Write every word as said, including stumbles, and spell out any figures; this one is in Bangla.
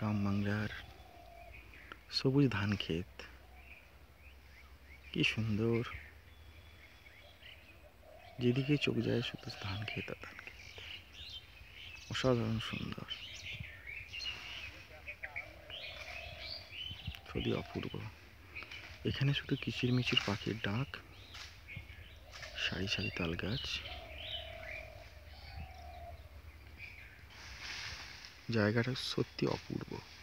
গ্রাম বাংলার সবুজ ধান ক্ষেত, কি সুন্দর। যেদিকে চোখ যায় শুধু ধান ক্ষেত আর ধান ক্ষেত, অসাধারণ সুন্দর, সত্যি অপূর্ব। এখানে শুধু কিচিরমিচির পাখির ডাক, সারি সারি তাল গাছ, জায়গাটা সত্যি অপূর্ব।